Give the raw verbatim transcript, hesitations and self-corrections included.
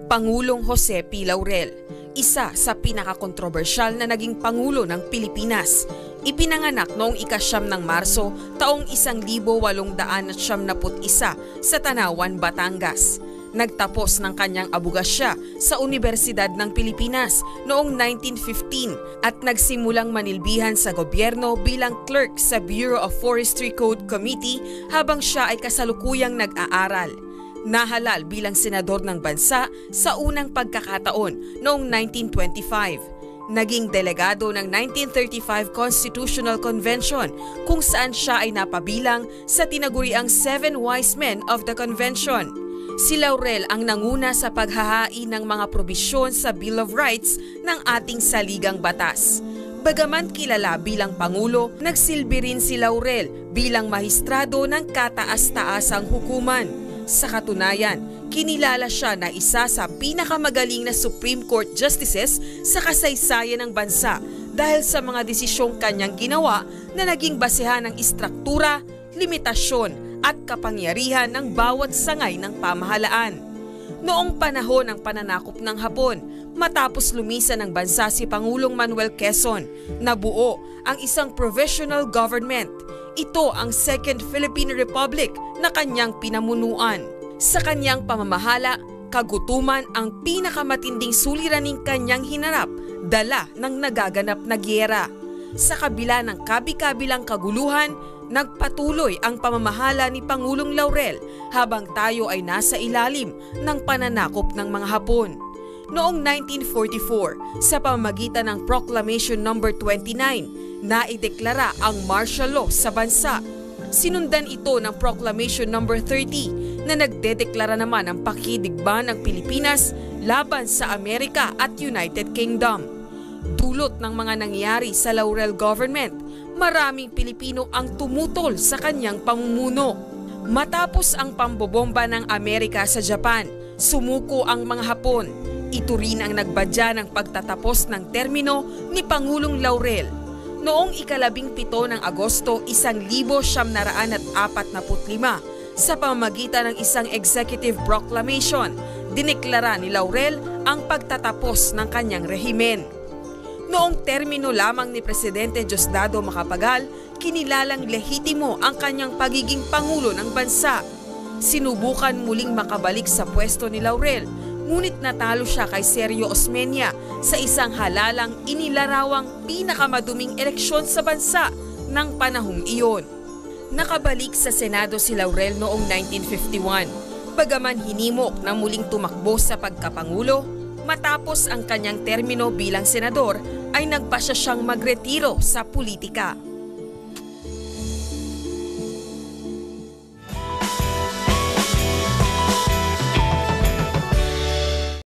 Pangulong Jose P. Laurel, isa sa pinakakontrobersyal na naging Pangulo ng Pilipinas. Ipinanganak noong ikasyam ng Marso taong isang libo walong daan at siyam naput isa sa Tanawan, Batangas. Nagtapos ng kanyang abogasya sa Universidad ng Pilipinas noong nineteen fifteen at nagsimulang manilbihan sa gobyerno bilang clerk sa Bureau of Forestry Code Committee habang siya ay kasalukuyang nag-aaral. Nahalal bilang senador ng bansa sa unang pagkakataon noong nineteen twenty-five. Naging delegado ng nineteen thirty-five Constitutional Convention kung saan siya ay napabilang sa tinaguriang Seven Wise Men of the Convention. Si Laurel ang nanguna sa paghahain ng mga probisyon sa Bill of Rights ng ating saligang batas. Bagaman kilala bilang Pangulo, nagsilbi rin si Laurel bilang mahistrado ng kataas-taasang hukuman. Sa katunayan, kinilala siya na isa sa pinakamagaling na Supreme Court Justices sa kasaysayan ng bansa dahil sa mga desisyong kanyang ginawa na naging basehan ng istruktura, limitasyon at kapangyarihan ng bawat sangay ng pamahalaan. Noong panahon ng pananakop ng Hapon, matapos lumisan ng bansa si Pangulong Manuel Quezon, nabuo ang isang provisional government. Ito ang Second Philippine Republic na kanyang pinamunuan. Sa kanyang pamamahala, kagutuman ang pinakamatinding suliraning kanyang hinarap, dala ng nagaganap na gyera. Sa kabila ng kabi-kabilang kaguluhan, nagpatuloy ang pamamahala ni Pangulong Laurel habang tayo ay nasa ilalim ng pananakop ng mga Hapon. Noong nineteen forty-four, sa pamamagitan ng Proclamation number twenty-nine, naideklara ang martial law sa bansa. Sinundan ito ng Proclamation number thirty na nagdedeklara naman ng pakidigma ng Pilipinas laban sa Amerika at United Kingdom. Dulot ng mga nangyari sa Laurel government, maraming Pilipino ang tumutol sa kanyang pamumuno. Matapos ang pambobomba ng Amerika sa Japan, sumuko ang mga Hapon. Ito rin ang nagbadya ng pagtatapos ng termino ni Pangulong Laurel. Noong ikalabing pito ng Agosto, isang libo siyam na raan at apat na putlima, sa pamamagitan ng isang executive proclamation, dineklara ni Laurel ang pagtatapos ng kanyang rehimen. Noong termino lamang ni Presidente Diosdado Macapagal, kinilalang lehitimo ang kanyang pagiging Pangulo ng bansa. Sinubukan muling makabalik sa pwesto ni Laurel, ngunit natalo siya kay Sergio Osmeña sa isang halalang inilarawang pinakamaduming eleksyon sa bansa ng panahong iyon. Nakabalik sa Senado si Laurel noong nineteen fifty-one. Bagaman hinimok na muling tumakbo sa pagkapangulo, matapos ang kanyang termino bilang senador ay nagpasya siyang magretiro sa politika.